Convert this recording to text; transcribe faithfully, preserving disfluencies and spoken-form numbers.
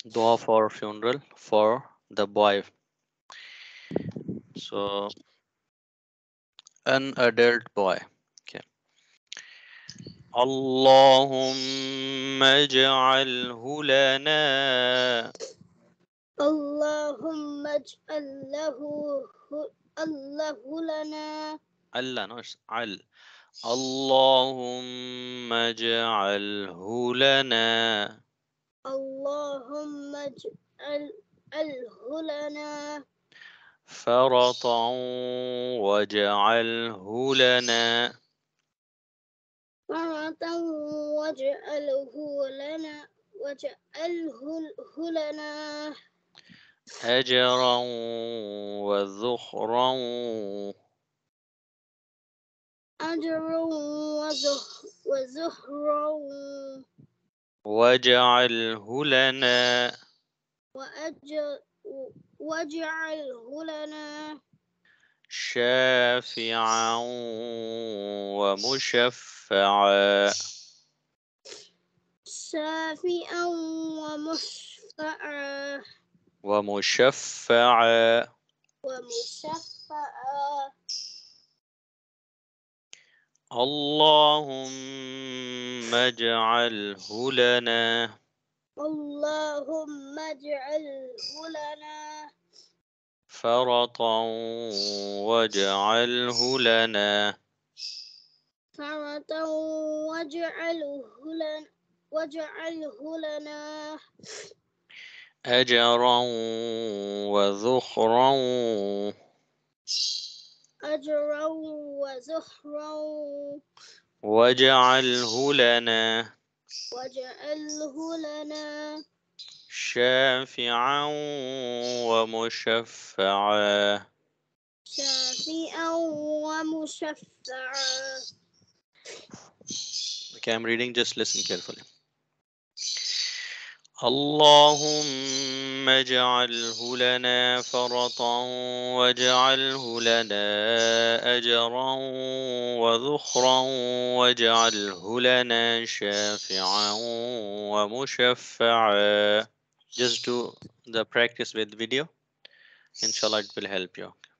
Dua for funeral for the boy. So an adult boy. Okay. اللهم اجعله لنا. اللهم اجعل له الله لنا. Allah, no, it's al. اللهم اجعله لنا اللهم اجعله لنا فرطا واجعله لنا فرة واجعله لنا واجعله لنا أجرا وذخرا أجرا وزخ- وزهرا واجعله لنا وأج- واجعله لنا شافعا ومشفعا شافئا ومشفعا ومشفعا ومشفعا اللهم اجعله لنا اللهم اجعله لنا فرطا واجعله لنا فرة واجعله لنا واجعله لنا أجرا وذخرا أجرا وزهرا واجعله لنا واجعله لنا شافعا ومشفعا. شافئا ومشفعا. Okay, I'm reading, just listen carefully. اللهم اجعله لنا فرطا واجعله لنا أجرا وذخرا واجعله لنا شافعا ومشفعا. Just do the practice with video. Inshallah, it will help you.